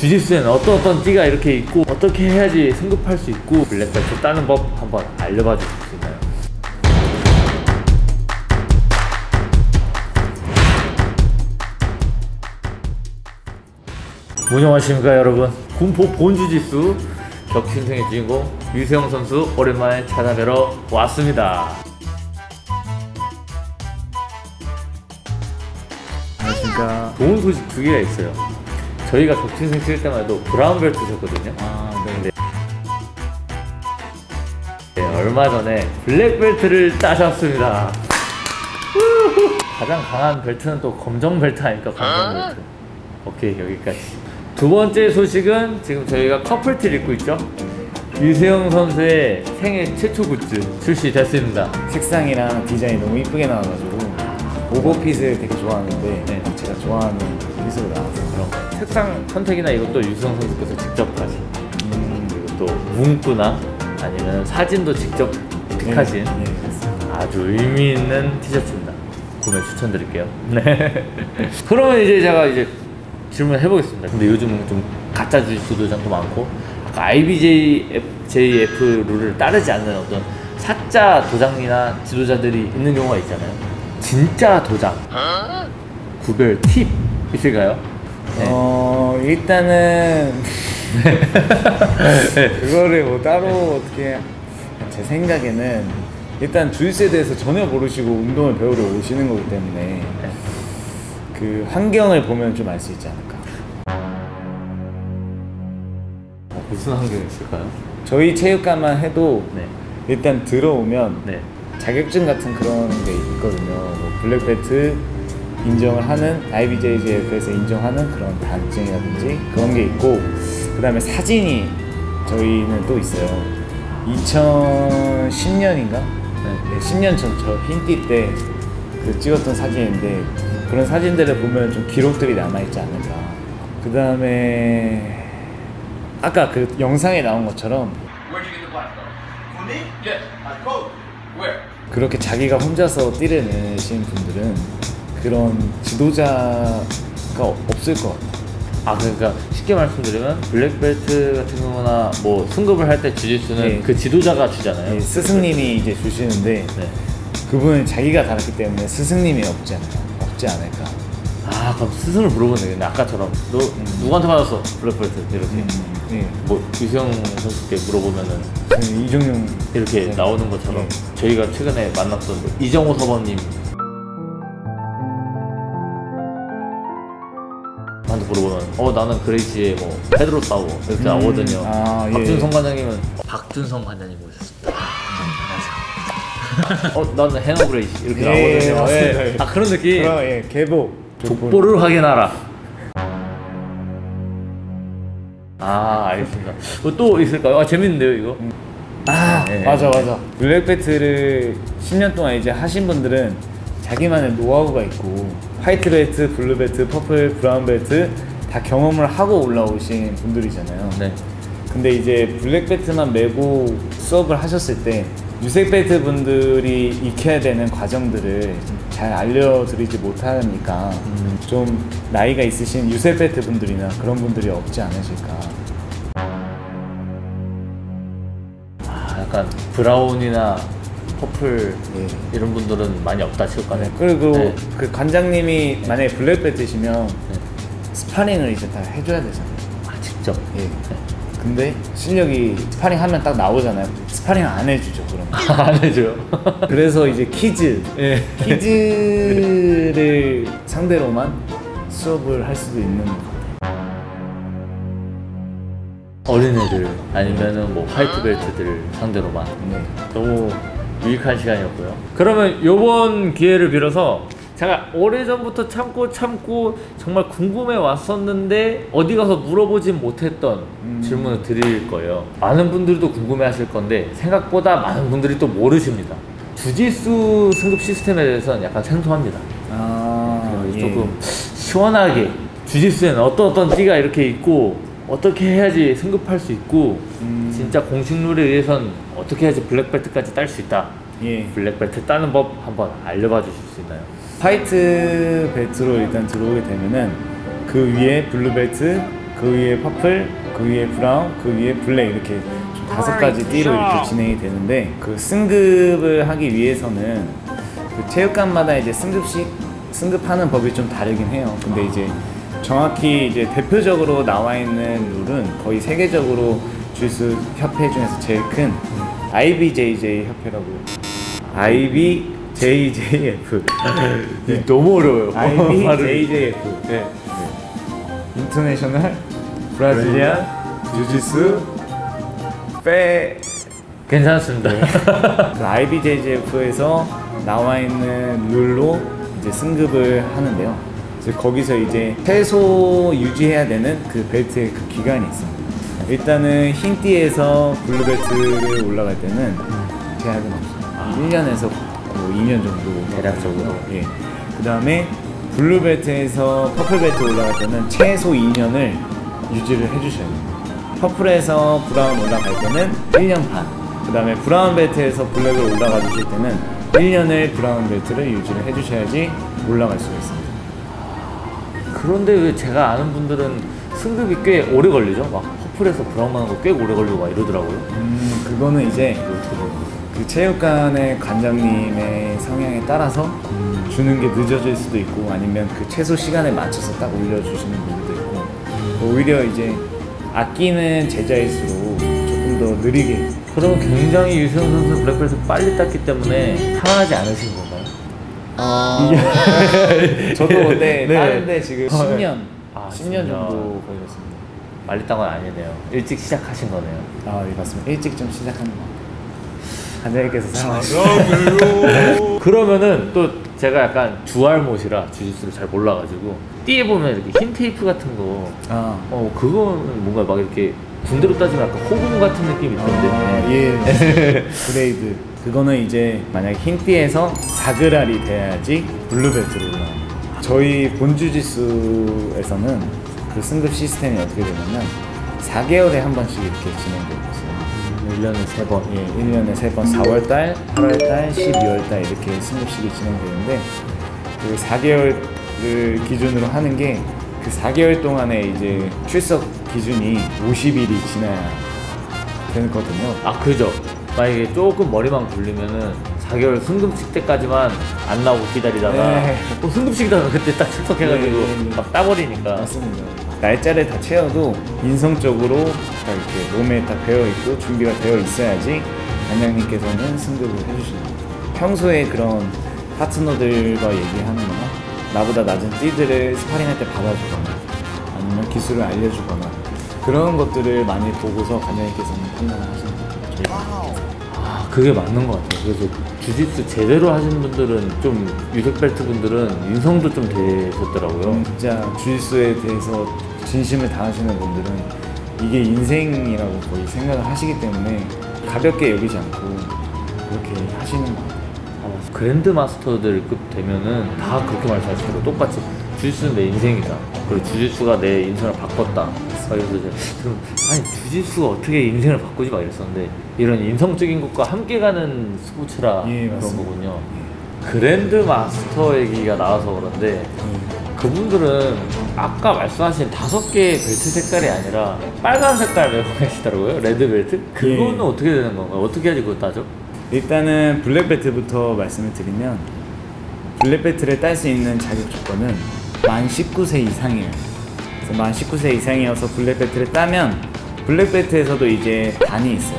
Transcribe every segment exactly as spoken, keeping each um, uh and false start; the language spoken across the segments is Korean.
주짓수에는 어떤 어떤 띠가 이렇게 있고 어떻게 해야지 승급할 수 있고 블랙벨트 따는 법 한번 알려봐 주실 수 있나요? 안녕하십니까 여러분. 군포 본주짓수 격투인생의 주인공 유세영 선수 오랜만에 찾아뵈러 왔습니다. 안녕하십니까. 좋은 소식 두 개가 있어요. 저희가 격투인생 찍을 때만 해도 브라운 벨트 셨거든요. 아, 네. 네, 얼마 전에 블랙 벨트를 따셨습니다. 가장 강한 벨트는 또 검정 벨트 아닐까? 검정 벨트. 오케이, 여기까지. 두 번째 소식은 지금 저희가 커플티를 입고 있죠. 유세영 선수의 생애 최초 굿즈 출시됐습니다. 색상이랑 디자인이 너무 이쁘게 나와가지고 오버핏을 되게 좋아하는데 네. 제가 좋아하는 핏으로 나와서 그런 거. 색상 선택이나 이것도 유세영 선수께서 직접 하신 음, 그리고 또 문구나 아니면 사진도 직접 픽하신 네, 네, 아주 의미 있는 티셔츠입니다. 구매 추천드릴게요. 네. 그러면 이제 제가 이제 질문을 해보겠습니다. 근데 요즘은 좀 가짜 주짓수 도장도 많고 아까 아이비제이에프 룰을 따르지 않는 어떤 사짜 도장이나 지도자들이 있는 경우가 있잖아요. 진짜 도장 구별 팁 있을까요? 네. 어 일단은 네. 그거를 뭐 따로 어떻게 제 생각에는 일단 주짓수에 대해서 전혀 모르시고 운동을 배우러 오시는 거기 때문에 네. 그 환경을 보면 좀 알 수 있지 않을까. 어, 무슨 환경이 있을까요? 저희 체육관만 해도 네. 일단 들어오면 네. 자격증 같은 그런 게 있거든요. 뭐 블랙벨트 인정을 하는 아이비제이에프에서 인정하는 그런 단증이라든지 그런 게 있고 그 다음에 사진이 저희는 또 있어요. 이천십 년인가? 네, 십 년 전 저 흰띠 때 그 찍었던 사진인데 그런 사진들을 보면 좀 기록들이 남아있지 않을까. 그 다음에 아까 그 영상에 나온 것처럼 그렇게 자기가 혼자서 띠를 내신 분들은 그런 지도자가 없을 것 같아요. 아 그러니까 쉽게 말씀드리면 블랙벨트 같은 경우나 뭐 승급을 할 때 주짓수는 네. 그 지도자가 주잖아요. 네, 스승님이 이제 주시는데 네. 그분은 자기가 달았기 때문에 스승님이 없지 않을까, 없지 않을까. 아 그럼 스승을 물어보면 되겠네. 아까처럼 너 음. 누구한테 받았어 블랙벨트 이렇게 음, 네. 뭐 유세영 선수께 물어보면은 네, 이종용 이렇게 네. 나오는 것처럼 네. 저희가 최근에 만났던 뭐 이정호 서버님 한테 물어보면 어 나는 그레이시의 뭐 페드로 싸워 이렇게 음, 나오거든요. 아, 예. 박준성 관장님은 박준성 관장님 모셨습니다. 안녕하세요. 어 나는 해너 그레이시 이렇게 예, 나오거든요. 예, 예. 아 그런 느낌. 그럼 예 계보 족보를 확인하라. 아 알겠습니다. 뭐 또 있을까요? 아 재밌는데요 이거. 음. 아 네, 맞아 네. 맞아. 블랙벨트를 십 년 동안 이제 하신 분들은 자기만의 노하우가 있고 화이트 벨트, 블루 벨트, 퍼플, 브라운 벨트 다 경험을 하고 올라오신 분들이잖아요. 네. 근데 이제 블랙 벨트만 메고 수업을 하셨을 때 유색 벨트 분들이 익혀야 되는 과정들을 잘 알려드리지 못하니까 음. 좀 나이가 있으신 유색 벨트 분들이나 그런 분들이 없지 않으실까. 아 약간 브라운이나 퍼플 네. 이런 분들은 많이 없다 체육관에. 네. 그리고 네. 그 관장님이 네. 만약에 블랙 벨트시면 네. 스파링을 이제 다 해줘야 되잖아요. 아 직접? 예. 네. 근데 실력이 스파링 하면 딱 나오잖아요. 스파링 안 해주죠 그럼. 안 해줘요? 그래서 이제 키즈 네. 키즈를 상대로만 수업을 할 수도 있는 것 같아요. 어린애들 아니면은 뭐 화이트 벨트들 상대로만. 네. 너무 유익한 시간이었고요. 그러면 요번 기회를 빌어서 제가 오래전부터 참고 참고 정말 궁금해 왔었는데 어디 가서 물어보진 못했던 음. 질문을 드릴 거예요. 많은 분들도 궁금해 하실 건데 생각보다 많은 분들이 또 모르십니다. 주짓수 승급 시스템에 대해서는 약간 생소합니다. 아, 예. 조금 시원하게 주짓수에는 어떤 어떤 띠가 이렇게 있고 어떻게 해야지 승급할 수 있고 음. 진짜 공식 룰에 의해선 어떻게 해야지 블랙벨트까지 딸 수 있다. 예. 블랙벨트 따는 법 한번 알려봐 주실 수 있나요? 화이트 벨트로 일단 들어오게 되면은 그 위에 블루벨트, 그 그 위에 퍼플, 그 위에 브라운, 그 위에 블랙 이렇게 다섯 가지 띠로 이렇게 진행이 되는데 그 승급을 하기 위해서는 그 체육관마다 이제 승급식 승급하는 법이 좀 다르긴 해요. 근데 이제 정확히 이제 대표적으로 나와 있는 룰은 거의 세계적으로 주짓수 협회 중에서 제일 큰 아이비제이제이 협회라고. 아이비제이제이에프. 네. 너무 어려워요. 아이비제이제이에프. 네. 인터내셔널 브라질리안 주짓수 페. 괜찮습니다. 그 아이비제이제이에프에서 나와 있는 룰로 이제 승급을 하는데요. 그래서 거기서 이제 최소 유지해야 되는 그 벨트의 그 기간이 있습니다. 일단은 흰 띠에서 블루 벨트를 올라갈 때는 제약은 없어요. 아. 일 년에서 뭐 이 년 정도 대략적으로. 예. 그 다음에 블루 벨트에서 퍼플 벨트 올라갈 때는 최소 이 년을 유지를 해주셔야 돼요. 퍼플에서 브라운 올라갈 때는 일 년 반. 그 다음에 브라운 벨트에서 블랙을 올라가 주실 때는 일 년을 브라운 벨트를 유지를 해주셔야지 올라갈 수가 있습니다. 그런데 왜 제가 아는 분들은 승급이 꽤 오래 걸리죠? 막 퍼플에서 브라운 가는 거 꽤 오래 걸리고 막 이러더라고요. 음, 그거는 이제 그 체육관의 관장님의 성향에 따라서 음. 주는 게 늦어질 수도 있고 아니면 그 최소 시간에 맞춰서 딱 올려주시는 분들도 있고 음. 오히려 이제 아끼는 제자일수록 조금 더 느리게. 그러면 굉장히 유세훈 선수 블랙벨트 빨리 땄기 때문에 편하지 않으신 건가요? 아... 저도 근데 네. 따는데 지금 십 년, 아, 십 년 십 년 정도 걸렸습니다. 빨리 딴 건 아니네요. 일찍 시작하신 거네요. 아, 예, 맞습니다. 일찍 좀 시작하는 거. 관장님께서 사랑하시죠. 그러면은 또 제가 약간 주알못이라 주짓수를 잘 몰라가지고 띠에 보면 이렇게 흰 테이프 같은 거, 아, 어 그거는 뭔가 막 이렇게 군대로 따지면 약간 호금 같은 느낌이 있던데. 아, 예. 그레이드. 그거는 이제 만약에 흰띠에서 사그랄이 돼야지 블루벨트로 올라갑니다. 저희 본주짓수에서는 그 승급 시스템이 어떻게 되냐면 사 개월에 한 번씩 이렇게 진행되고 있어요. 일 년에 세 번. 예, 일 년에 세 번, 사월달, 팔월달, 십이월달 이렇게 승급식이 진행되는데 그 사 개월을 기준으로 하는 게 그 사 개월 동안에 이제 출석 기준이 오십 일이 지나야 되거든요. 아 그죠. 만약에 조금 머리만 굴리면은 사 개월 승급식 때까지만 안 나오고 기다리다가 네. 어, 승급식이다 그때 딱 출석해가지고 네, 네, 네. 막 따버리니까. 맞습니다. 날짜를 다 채워도 인성적으로 다 이렇게 몸에 다 배어 있고 준비가 되어 있어야지 관장님께서는 승급을 해주시는 거예요. 평소에 그런 파트너들과 얘기하는 거나 나보다 낮은 띠들을 스파링할 때 받아주거나 아니면 기술을 알려주거나 그런 것들을 많이 보고서 관장님께서는 판단을 하시는 거예요. 아 그게 맞는 것 같아요. 그래서 주짓수 제대로 하시는 분들은 좀 유색벨트 분들은 인성도 좀 되셨더라고요. 음, 진짜 주짓수에 대해서 진심을 다하시는 분들은 이게 인생이라고 거의 생각을 하시기 때문에 가볍게 여기지 않고 그렇게 하시는 것 같아요. 아, 그랜드 마스터들급 되면은 다 그렇게 말씀하시더라고요. 똑같이 주짓수는 내 인생이다. 그리고 주짓수가 내 인생을 바꿨다. 그래서 이제 그럼 아니 주짓수가 어떻게 인생을 바꾸지 막 이랬었는데 이런 인성적인 것과 함께 가는 스포츠라 예, 그런 맞습니다. 거군요. 그랜드 마스터 얘기가 나와서 그런데 음. 그분들은 아까 말씀하신 다섯 개의 벨트 색깔이 아니라 빨간 색깔 메고 계시더라고요. 레드 벨트? 그거는 예. 어떻게 되는 건가요? 어떻게 해야지 그거 따죠? 일단은 블랙벨트부터 말씀을 드리면 블랙벨트를 딸 수 있는 자격 조건은 만 십구 세 이상이에요. 그래서 만 십구 세 이상이어서 블랙벨트를 따면 블랙벨트에서도 이제 단이 있어요.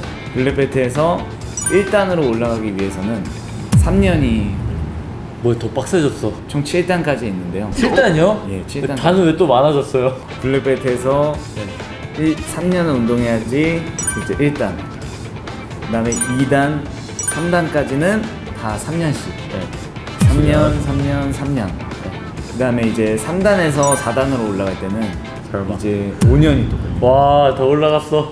블랙벨트에서 일 단으로 올라가기 위해서는 삼 년이 뭐 더 빡세졌어. 총 칠 단까지 있는데요. 칠 단이요? 예, 칠 단. 단은 왜 또 많아졌어요? 블랙벨트에서 일, 삼 년을 운동해야지 이제 일 단, 그 다음에 이 단, 삼 단까지는 다 삼 년씩. 네. 삼 년, 삼 년, 삼 년. 그 다음에 이제 삼 단에서 사 단으로 올라갈 때는 설마. 이제 오 년이 또 걸려요. 와, 더 올라갔어.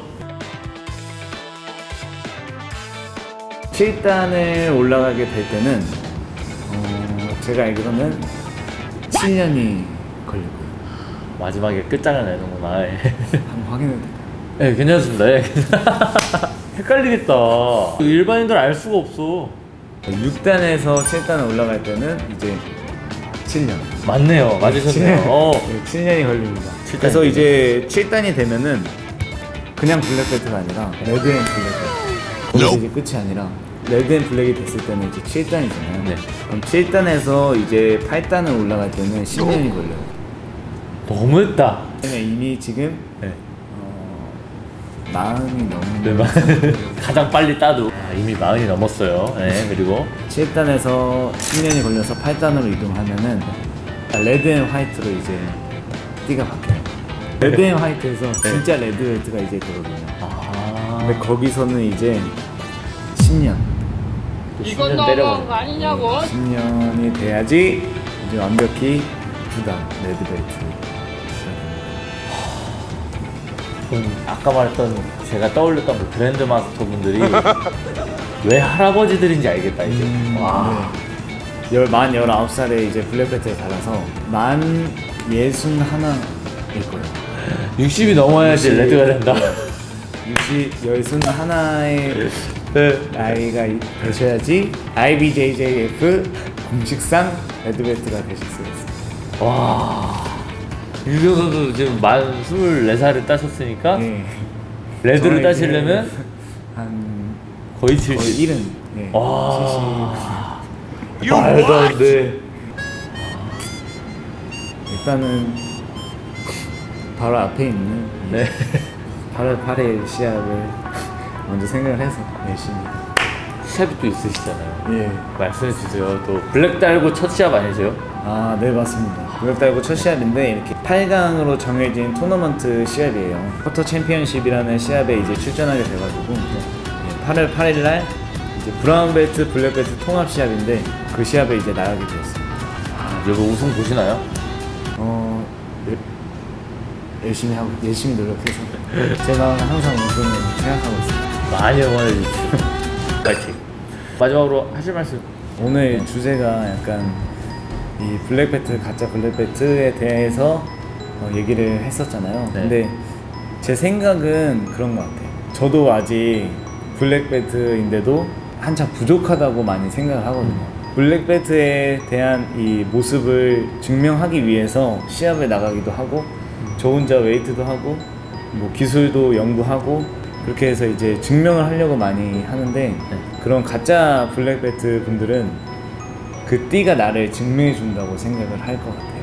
칠 단을 올라가게 될 때는 어, 제가 알기로는 칠 년이 걸리고요. 마지막에 끝장을 내는구나. 예. 한번 확인해 볼게요. 네, 괜찮습니다. 예. 헷갈리겠다. 일반인들 알 수가 없어. 육 단에서 칠 단 올라갈 때는 이제 칠 년. 맞네요. 맞으셨네요. 어. 네, 칠 년이 걸립니다. 칠 그래서 이제 칠 단이 되면은 그냥 블랙벨트가 아니라 레드 앤 블랙벨트. 거기서 이제 끝이 아니라 레드 앤 블랙이 됐을 때는 이제 칠 단이잖아요. 네. 그럼 칠 단에서 이제 팔 단을 올라갈 때는 십 년이 걸려요. 너무했다. 이미 지금 네. 어, 마흔이 넘는 네, 마- 가장 빨리 따도 아, 이미 마흔이 넘었어요. 네, 그리고 칠 단에서 십 년이 걸려서 팔 단으로 이동하면은 레드 앤 화이트로 이제 띠가 바뀌어요. 레드 앤 화이트에서 진짜 레드벨트가 이제 되거든요. 아, 근데 거기서는 이제 십 년 이건 너무한 거 아니냐고. 십 년이 돼야지 이제 완벽히 두 단 레드벨트. 그럼 아까 말했던 제가 떠올렸던 그 그랜드 마스터 분들이 왜 할아버지들인지 알겠다 이제. 음, 와. 네. 열, 만 열아홉 살에 이제 블랙벨트에 달아서 만 예순 하나일 거예요. 육십이 넘어야지 육십. 레드가 된다. 육십, 열순 하나의 네. 나이가 이- 되셔야지 아이비제이제이에프 공식상 레드벨트가 되실 수 있어요. 와. 유경 선수 지금 만 스물네 살을 따셨으니까 네. 레드를 저는 따시려면 이제 한 거의 거의 칠십. 일은 네. 와. 말도 안 돼. 일단은 바로 앞에 있는 네. 팔월 팔일 시합을 먼저 생각을 해서 열심히. 시합이 또 있으시잖아요. 예. 말씀해 주세요. 또 블랙 달고 첫 시합 아니세요? 아, 네 맞습니다. 그걸 달고 첫 시합인데 이렇게 팔 강으로 정해진 토너먼트 시합이에요. 쿼터 챔피언십이라는 시합에 이제 출전하게 돼가지고 예, 팔월 팔일 날 이제 브라운 벨트, 블랙 벨트 통합 시합인데 그 시합에 이제 나가게 되었습니다. 아, 여보 우승 보시나요? 어, 예, 열심히 하고 열심히 노력해서 제 마음은 항상 우승을 생각하고 있습니다. 많이 응원해 주십시오. 파이팅. 마지막으로 하실 말씀. 오늘 주제가 약간 이 블랙벨트, 가짜 블랙벨트에 대해서 어, 얘기를 했었잖아요. 네. 근데 제 생각은 그런 것 같아요. 저도 아직 블랙벨트인데도 한참 부족하다고 많이 생각을 하거든요. 블랙벨트에 대한 이 모습을 증명하기 위해서 시합에 나가기도 하고 저 혼자 웨이트도 하고 뭐 기술도 연구하고 그렇게 해서 이제 증명을 하려고 많이 하는데 그런 가짜 블랙벨트 분들은 그 띠가 나를 증명해 준다고 생각을 할 것 같아요.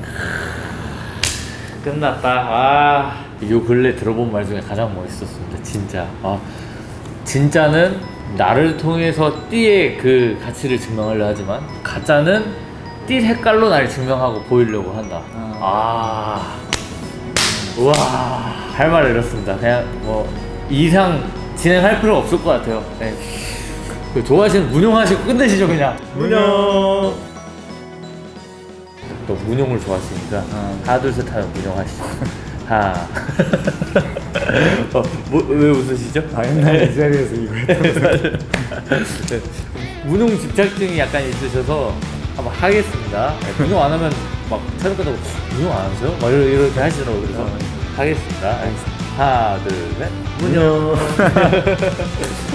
끝났다. 아, 요 근래 들어본 말 중에 가장 멋있었습니다. 진짜. 아, 진짜는 나를 통해서 띠의 그 가치를 증명하려 하지만 가짜는 띠 색깔로 나를 증명하고 보이려고 한다. 아, 우와, 할 말을 잃었습니다. 그냥 뭐 이상 진행할 필요 없을 것 같아요. 네. 그 좋아하시는 문용하시고 끝내시죠 그냥. 문용. 또 문용을 좋아하시니까 아. 하나 둘 셋 하면 문용하시죠. 하나. 어, 뭐, 왜 웃으시죠? 아, 옛날에 이 자리에서 이거 했다고. 네. 문용 집착증이 약간 있으셔서 한번 하겠습니다. 네, 문용 안 하면 막 촬영 끝나고 문용 안 하세요? 막 이렇게, 이렇게 하시더라고요. 그래서 하겠습니다. 알겠습니다. 하나 둘 셋. 문용.